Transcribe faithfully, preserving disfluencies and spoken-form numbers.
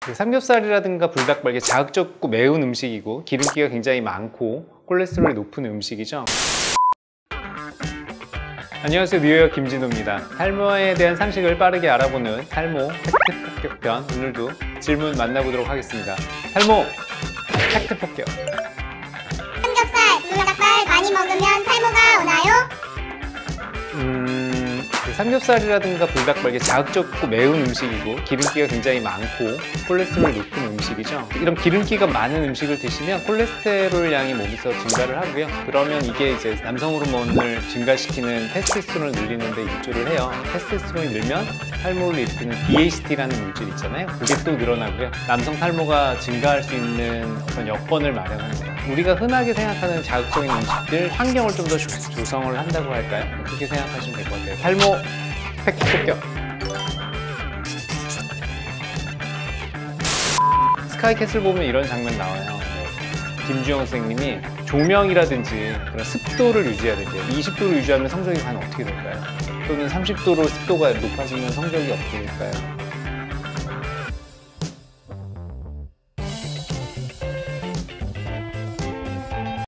그 삼겹살이라든가 불닭발, 이게 자극적이고 매운 음식이고 기름기가 굉장히 많고 콜레스테롤이 높은 음식이죠. 안녕하세요, 뉴욕 김진호입니다. 탈모에 대한 상식을 빠르게 알아보는 탈모 팩트 폭격편, 오늘도 질문 만나보도록 하겠습니다. 탈모 팩트 폭격. 삼겹살, 불닭발 많이 먹으면 탈모가 오나요? 음... 그 삼겹살이라든가 불닭발, 이게 자극적이고 매운 음식이고 기름기가 굉장히 많고 콜레스테롤이 높은 음식이죠. 이런 기름기가 많은 음식을 드시면 콜레스테롤 양이 몸에서 증가를 하고요. 그러면 이게 이제 남성 호르몬을 증가시키는 테스토스테론을 늘리는 데 일조를 해요. 테스토스테론이 늘면 탈모를 일으키는 디에이치티라는 물질 있잖아요. 그게 또 늘어나고요. 남성 탈모가 증가할 수 있는 어떤 여건을 마련하는 거예요. 우리가 흔하게 생각하는 자극적인 음식들, 환경을 좀 더 조성을 한다고 할까요? 그렇게 생각하시면 될 것 같아요. 탈모 팩트 폭격. 스카이캐슬 보면 이런 장면 나와요. 김주영 선생님이 조명이라든지 그런 습도를 유지해야 된대요. 이십 도를 유지하면 성적이 과연 어떻게 될까요? 또는 삼십 도로 습도가 높아지면 성적이 어떻게 될까요?